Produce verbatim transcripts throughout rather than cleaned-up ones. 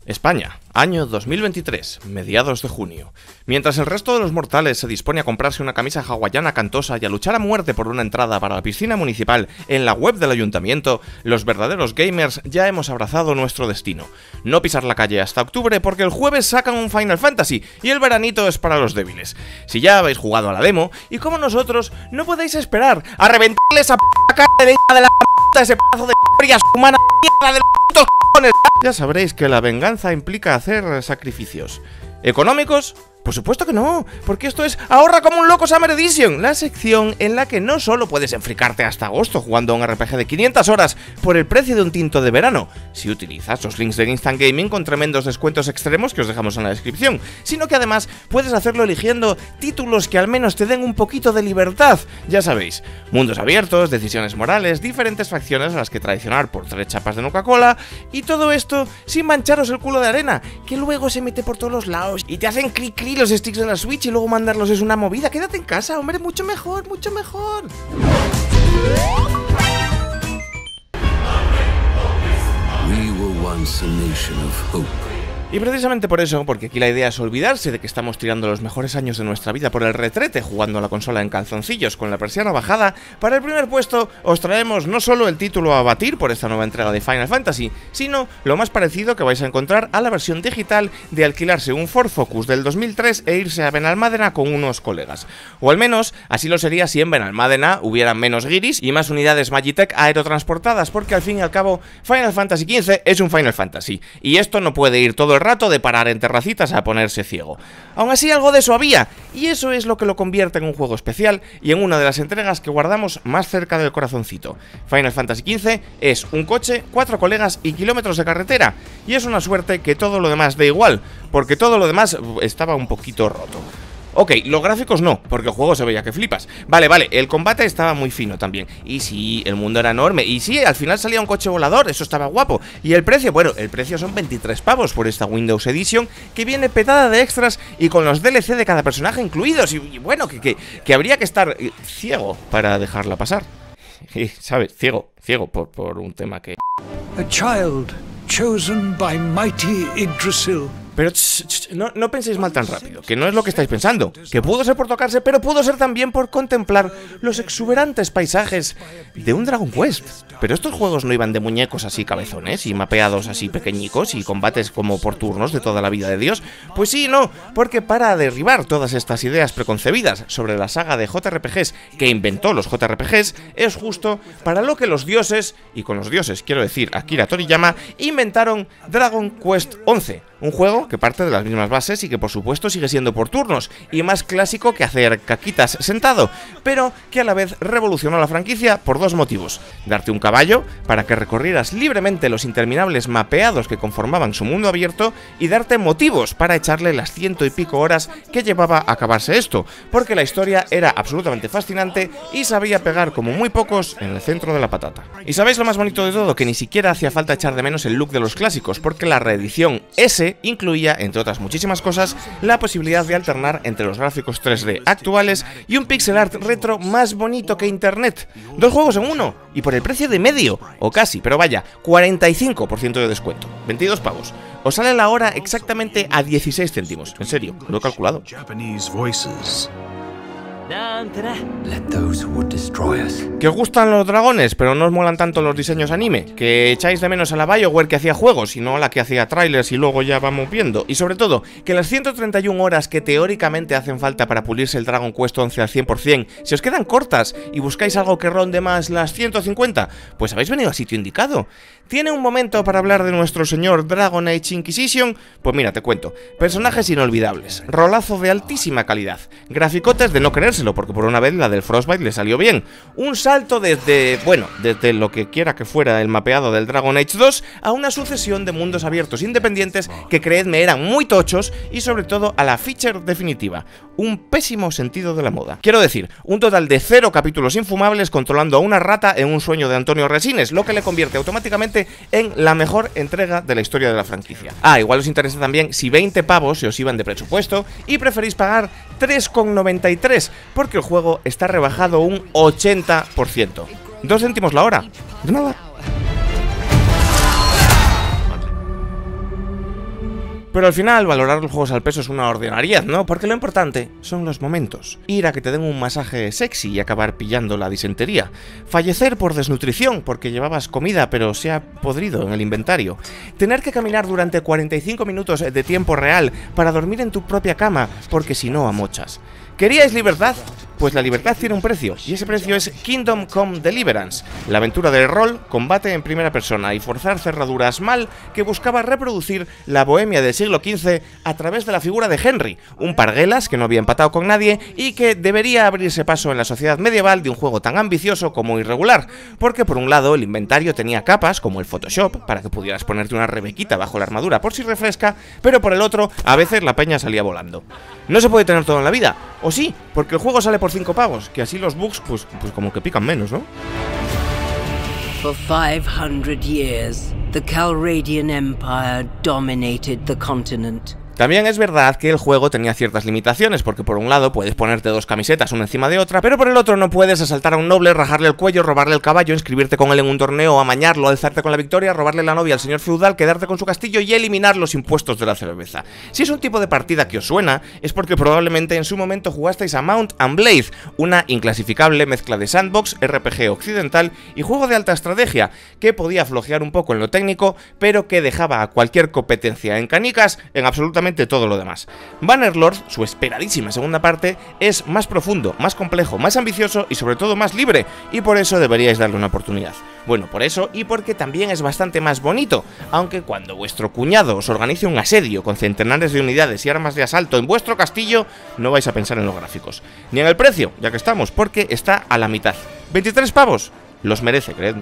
España, año dos mil veintitrés, mediados de junio. Mientras el resto de los mortales se dispone a comprarse una camisa hawaiana cantosa y a luchar a muerte por una entrada para la piscina municipal en la web del ayuntamiento, los verdaderos gamers ya hemos abrazado nuestro destino. No pisar la calle hasta octubre porque el jueves sacan un Final Fantasy y el veranito es para los débiles. Si ya habéis jugado a la demo, y como nosotros, no podéis esperar a reventarle esa p*** cara de de la p***, ese pedazo de frías humana mierda de los putos cojones. Ya sabréis que la venganza implica hacer sacrificios. ¿Económicos? Por supuesto que no, porque esto es Ahorra como un loco Summer Edition, la sección en la que no solo puedes enfricarte hasta agosto jugando a un R P G de quinientas horas por el precio de un tinto de verano, si utilizas los links de Instant Gaming con tremendos descuentos extremos que os dejamos en la descripción, sino que además puedes hacerlo eligiendo títulos que al menos te den un poquito de libertad. Ya sabéis, mundos abiertos, decisiones morales, diferentes facciones a las que traicionar por tres chapas de Coca-Cola, y todo esto sin mancharos el culo de arena, que luego se mete por todos los lados y te hacen clic clic los sticks de la Switch y luego mandarlos es una movida. Quédate en casa, hombre, mucho mejor, mucho mejor. We were once a nation of hope. Y precisamente por eso, porque aquí la idea es olvidarse de que estamos tirando los mejores años de nuestra vida por el retrete jugando a la consola en calzoncillos con la persiana bajada, para el primer puesto os traemos no solo el título a batir por esta nueva entrega de Final Fantasy, sino lo más parecido que vais a encontrar a la versión digital de alquilarse un Ford Focus del dos mil tres e irse a Benalmádena con unos colegas. O al menos, así lo sería si en Benalmádena hubieran menos guiris y más unidades Magitech aerotransportadas, porque al fin y al cabo Final Fantasy quince es un Final Fantasy, y esto no puede ir todo el rato de parar en terracitas a ponerse ciego. Aún así algo de eso había, y eso es lo que lo convierte en un juego especial y en una de las entregas que guardamos más cerca del corazoncito. Final Fantasy quince es un coche, cuatro colegas y kilómetros de carretera, y es una suerte que todo lo demás da igual, porque todo lo demás estaba un poquito roto. Ok, los gráficos no, porque el juego se veía que flipas. Vale, vale, el combate estaba muy fino también. Y sí, el mundo era enorme. Y sí, al final salía un coche volador, eso estaba guapo. Y el precio, bueno, el precio son veintitrés pavos por esta Windows Edition, que viene petada de extras y con los D L C de cada personaje incluidos. Y, y bueno, que, que, que habría que estar eh, ciego para dejarla pasar. Y, ¿sabes? Ciego, ciego por, por un tema que... A child chosen by mighty Yggdrasil. Pero ch, ch, no, no penséis mal tan rápido, que no es lo que estáis pensando. Que pudo ser por tocarse, pero pudo ser también por contemplar los exuberantes paisajes de un Dragon Quest. Pero estos juegos no iban de muñecos así cabezones y mapeados así pequeñicos y combates como por turnos de toda la vida de Dios. Pues sí, no, porque para derribar todas estas ideas preconcebidas sobre la saga de J R P Gs que inventó los J R P Gs, es justo para lo que los dioses, y con los dioses quiero decir Akira Toriyama, inventaron Dragon Quest once. Un juego que parte de las mismas bases y que por supuesto sigue siendo por turnos y más clásico que hacer caquitas sentado, pero que a la vez revolucionó la franquicia por dos motivos: darte un caballo para que recorrieras libremente los interminables mapeados que conformaban su mundo abierto, y darte motivos para echarle las ciento y pico horas que llevaba a acabarse esto, porque la historia era absolutamente fascinante y sabía pegar como muy pocos en el centro de la patata. Y sabéis lo más bonito de todo, que ni siquiera hacía falta echar de menos el look de los clásicos, porque la reedición S incluía, entre otras muchísimas cosas, la posibilidad de alternar entre los gráficos tres D actuales y un pixel art retro más bonito que internet. Dos juegos en uno, y por el precio de medio, o casi, pero vaya, cuarenta y cinco por ciento de descuento, veintidós pavos. Os sale la hora exactamente a dieciséis céntimos, en serio, lo he calculado. Let those who would destroy us. ¿Que os gustan los dragones, pero no os molan tanto los diseños anime? ¿Que echáis de menos a la BioWare que hacía juegos y no a la que hacía trailers y luego ya vamos viendo? Y sobre todo, que las ciento treinta y una horas que teóricamente hacen falta para pulirse el Dragon Quest once al cien por cien, si os quedan cortas y buscáis algo que ronde más las ciento cincuenta, pues habéis venido al sitio indicado. ¿Tiene un momento para hablar de nuestro señor Dragon Age Inquisition? Pues mira, te cuento. Personajes inolvidables, rolazo de altísima calidad, graficotes de no querérselo, porque por una vez la del Frostbite le salió bien. Un salto desde, bueno, desde lo que quiera que fuera el mapeado del Dragon Age dos a una sucesión de mundos abiertos independientes que, creedme, eran muy tochos, y sobre todo a la feature definitiva, un pésimo sentido de la moda. Quiero decir, un total de cero capítulos infumables controlando a una rata en un sueño de Antonio Resines, lo que le convierte automáticamente en la mejor entrega de la historia de la franquicia. Ah, igual os interesa también si veinte pavos se os iban de presupuesto y preferís pagar tres con noventa y tres, porque el juego está rebajado un ochenta por ciento. Dos céntimos la hora. De nada. Pero al final, valorar los juegos al peso es una ordinariedad, ¿no? Porque lo importante son los momentos. Ir a que te den un masaje sexy y acabar pillando la disentería. Fallecer por desnutrición, porque llevabas comida pero se ha podrido en el inventario. Tener que caminar durante cuarenta y cinco minutos de tiempo real para dormir en tu propia cama, porque si no amochas. ¿Queríais libertad? Pues la libertad tiene un precio, y ese precio es Kingdom Come Deliverance, la aventura del rol, combate en primera persona y forzar cerraduras mal que buscaba reproducir la bohemia del siglo quince a través de la figura de Henry, un parguelas que no había empatado con nadie y que debería abrirse paso en la sociedad medieval de un juego tan ambicioso como irregular, porque por un lado el inventario tenía capas como el Photoshop para que pudieras ponerte una rebequita bajo la armadura por si refresca, pero por el otro a veces la peña salía volando. No se puede tener todo en la vida, o sí, porque el juego sale por cinco pavos, que así los bugs pues, pues como que pican menos, ¿no? For five hundred years, the Calradian Empire dominated the continent. También es verdad que el juego tenía ciertas limitaciones, porque por un lado puedes ponerte dos camisetas una encima de otra, pero por el otro no puedes asaltar a un noble, rajarle el cuello, robarle el caballo, inscribirte con él en un torneo, amañarlo, alzarte con la victoria, robarle la novia al señor feudal, quedarte con su castillo y eliminar los impuestos de la cerveza. Si es un tipo de partida que os suena, es porque probablemente en su momento jugasteis a Mount and Blade, una inclasificable mezcla de sandbox, R P G occidental y juego de alta estrategia, que podía flojear un poco en lo técnico, pero que dejaba a cualquier competencia en canicas en absolutamente todo lo demás. Bannerlord, su esperadísima segunda parte, es más profundo, más complejo, más ambicioso y sobre todo más libre, y por eso deberíais darle una oportunidad. Bueno, por eso y porque también es bastante más bonito, aunque cuando vuestro cuñado os organice un asedio con centenares de unidades y armas de asalto en vuestro castillo, no vais a pensar en los gráficos, ni en el precio, ya que estamos, porque está a la mitad. ¿veintitrés pavos? Los merece, creedme.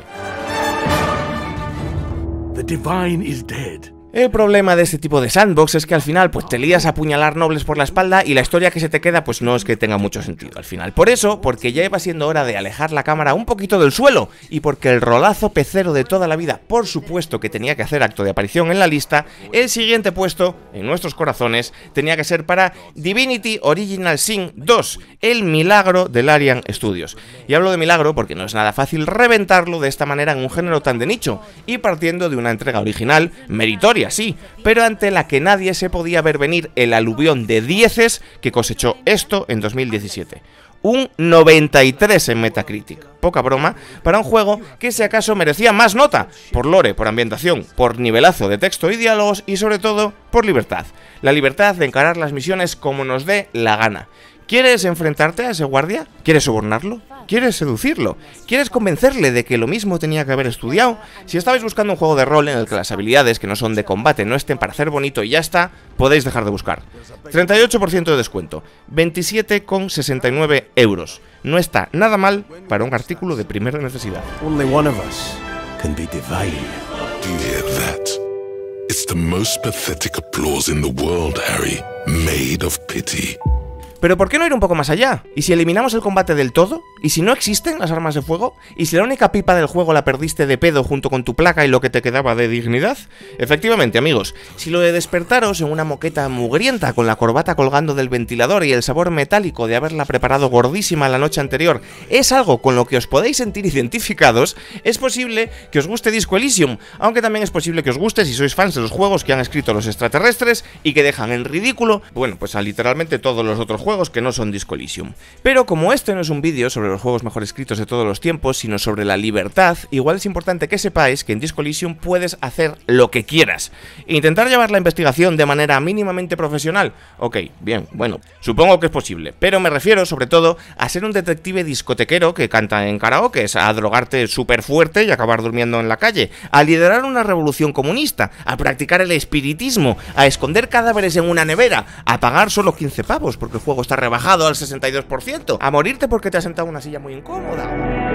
The divine is dead. El problema de este tipo de sandbox es que al final pues te lías a apuñalar nobles por la espalda y la historia que se te queda pues no es que tenga mucho sentido al final. Por eso, porque ya iba siendo hora de alejar la cámara un poquito del suelo y porque el rolazo pecero de toda la vida por supuesto que tenía que hacer acto de aparición en la lista, el siguiente puesto en nuestros corazones tenía que ser para Divinity Original Sin dos, el milagro de Larian Studios. Y hablo de milagro porque no es nada fácil reventarlo de esta manera en un género tan de nicho y partiendo de una entrega original meritoria, sí, pero ante la que nadie se podía ver venir el aluvión de dieces que cosechó esto en dos mil diecisiete. Un noventa y tres en Metacritic, poca broma, para un juego que si acaso merecía más nota, por lore, por ambientación, por nivelazo de texto y diálogos y sobre todo por libertad. La libertad de encarar las misiones como nos dé la gana. ¿Quieres enfrentarte a ese guardia? ¿Quieres sobornarlo? ¿Quieres seducirlo? ¿Quieres convencerle de que lo mismo tenía que haber estudiado? Si estabais buscando un juego de rol en el que las habilidades que no son de combate no estén para hacer bonito y ya está, podéis dejar de buscar. treinta y ocho por ciento de descuento, veintisiete con sesenta y nueve euros. No está nada mal para un artículo de primera necesidad. Only one of us can be divine. Hear that? It's the most pathetic applause in the world, Harry, made of pity. Pero ¿por qué no ir un poco más allá? ¿Y si eliminamos el combate del todo? ¿Y si no existen las armas de fuego? ¿Y si la única pipa del juego la perdiste de pedo junto con tu placa y lo que te quedaba de dignidad? Efectivamente, amigos, si lo de despertaros en una moqueta mugrienta con la corbata colgando del ventilador y el sabor metálico de haberla preparado gordísima la noche anterior es algo con lo que os podéis sentir identificados, es posible que os guste Disco Elysium, aunque también es posible que os guste si sois fans de los juegos que han escrito los extraterrestres y que dejan en ridículo, bueno, pues a literalmente todos los otros juegos juegos que no son Disco Elysium. Pero como este no es un vídeo sobre los juegos mejor escritos de todos los tiempos, sino sobre la libertad, igual es importante que sepáis que en Disco Elysium puedes hacer lo que quieras. Intentar llevar la investigación de manera mínimamente profesional, ok, bien, bueno, supongo que es posible, pero me refiero sobre todo a ser un detective discotequero que canta en karaoke, a drogarte súper fuerte y acabar durmiendo en la calle, a liderar una revolución comunista, a practicar el espiritismo, a esconder cadáveres en una nevera, a pagar solo quince pavos porque el juego está rebajado al sesenta y dos por ciento, a morirte porque te has sentado en una silla muy incómoda.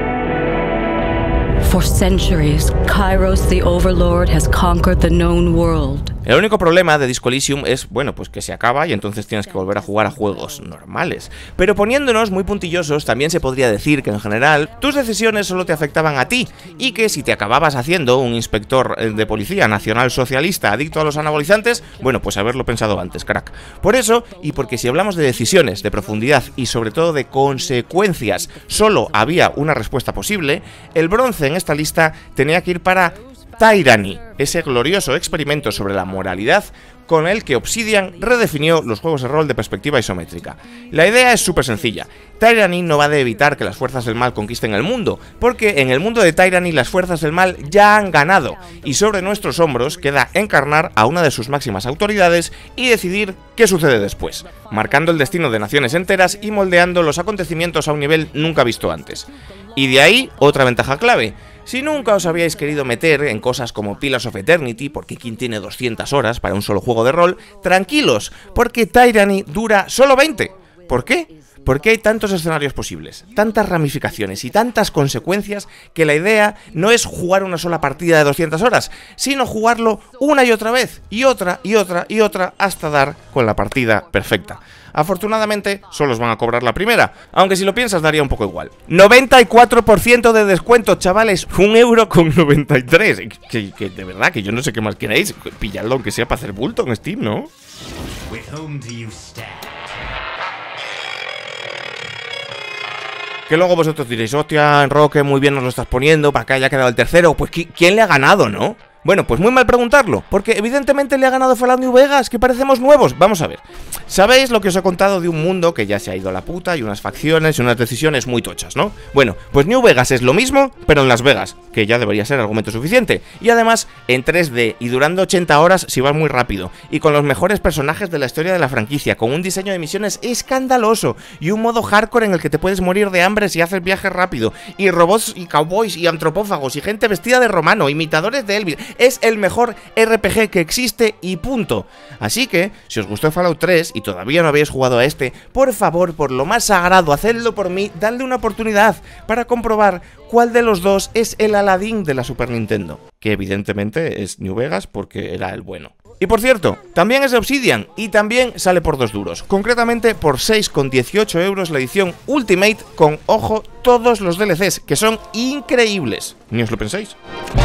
For centuries, Kairos the Overlord has conquered the known world. El único problema de Disco Elysium es, bueno, pues que se acaba y entonces tienes que volver a jugar a juegos normales. Pero poniéndonos muy puntillosos, también se podría decir que en general tus decisiones solo te afectaban a ti y que si te acababas haciendo un inspector de policía nacional socialista adicto a los anabolizantes, bueno, pues haberlo pensado antes, crack. Por eso, y porque si hablamos de decisiones, de profundidad y sobre todo de consecuencias, solo había una respuesta posible, el bronce en esta lista tenía que ir para Tyranny, ese glorioso experimento sobre la moralidad con el que Obsidian redefinió los juegos de rol de perspectiva isométrica. La idea es súper sencilla. Tyranny no va de evitar que las fuerzas del mal conquisten el mundo, porque en el mundo de Tyranny las fuerzas del mal ya han ganado, y sobre nuestros hombros queda encarnar a una de sus máximas autoridades y decidir qué sucede después, marcando el destino de naciones enteras y moldeando los acontecimientos a un nivel nunca visto antes. Y de ahí, otra ventaja clave. Si nunca os habíais querido meter en cosas como Pillars of Eternity, porque ¿quién tiene doscientas horas para un solo juego de rol? Tranquilos, porque Tyranny dura solo veinte. ¿Por qué? Porque hay tantos escenarios posibles, tantas ramificaciones y tantas consecuencias que la idea no es jugar una sola partida de doscientas horas, sino jugarlo una y otra vez, y otra, y otra, y otra, hasta dar con la partida perfecta. Afortunadamente, solo os van a cobrar la primera, aunque si lo piensas daría un poco igual. noventa y cuatro por ciento de descuento, chavales, un euro con noventa y tres. Que, que de verdad, que yo no sé qué más queréis. Pilladlo aunque sea para hacer bulto en Steam, ¿no? Que luego vosotros diréis, hostia, Enroque, muy bien nos lo estás poniendo, para que haya quedado el tercero. Pues ¿quién le ha ganado, no? Bueno, pues muy mal preguntarlo, porque evidentemente le ha ganado Fallout New Vegas, que parecemos nuevos. Vamos a ver, ¿sabéis lo que os he contado de un mundo que ya se ha ido a la puta y unas facciones y unas decisiones muy tochas, ¿no? Bueno, pues New Vegas es lo mismo, pero en Las Vegas, que ya debería ser argumento suficiente. Y además, en tres D y durando ochenta horas si vas muy rápido, y con los mejores personajes de la historia de la franquicia, con un diseño de misiones escandaloso, y un modo hardcore en el que te puedes morir de hambre si haces viaje rápido, y robots y cowboys y antropófagos, y gente vestida de romano, imitadores de Elvis. Es el mejor R P G que existe y punto. Así que, si os gustó Fallout tres y todavía no habéis jugado a este, por favor, por lo más sagrado, hacedlo por mí, dadle una oportunidad para comprobar cuál de los dos es el Aladdin de la Super Nintendo. Que evidentemente es New Vegas porque era el bueno. Y por cierto, también es de Obsidian y también sale por dos duros, concretamente por seis con dieciocho euros la edición Ultimate con, ojo, todos los D L Cs, que son increíbles. Ni os lo penséis.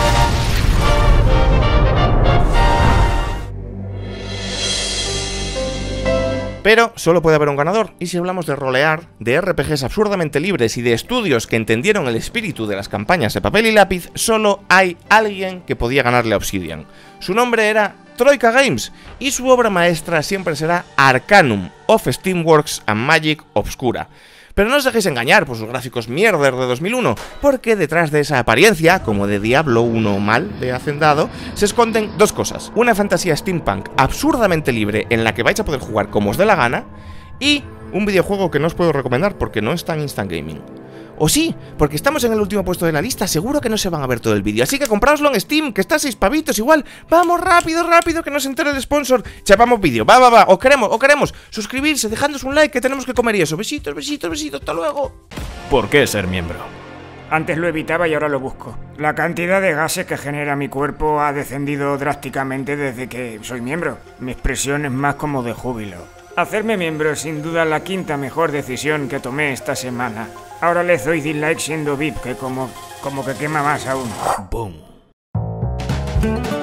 Pero solo puede haber un ganador, y si hablamos de rolear, de R P Gs absurdamente libres y de estudios que entendieron el espíritu de las campañas de papel y lápiz, solo hay alguien que podía ganarle a Obsidian. Su nombre era Troika Games, y su obra maestra siempre será Arcanum of Steamworks and Magic Obscura. Pero no os dejéis engañar por sus gráficos mierder de dos mil uno, porque detrás de esa apariencia, como de Diablo uno mal de Hacendado, se esconden dos cosas. Una fantasía steampunk absurdamente libre en la que vais a poder jugar como os dé la gana, y un videojuego que no os puedo recomendar porque no está en Instant Gaming. O sí, porque estamos en el último puesto de la lista, seguro que no se van a ver todo el vídeo, así que compraoslo en Steam, que está a seis pavitos igual. Vamos, rápido, rápido, que no se entere el sponsor. Chapamos vídeo, va, va, va, os queremos, os queremos. Suscribirse, dejadnos un like, que tenemos que comer y eso. Besitos, besitos, besitos, hasta luego. ¿Por qué ser miembro? Antes lo evitaba y ahora lo busco. La cantidad de gases que genera mi cuerpo ha descendido drásticamente desde que soy miembro. Mi expresión es más como de júbilo. Hacerme miembro es sin duda la quinta mejor decisión que tomé esta semana. Ahora les doy dislike siendo V I P, que como, como que quema más aún. Boom.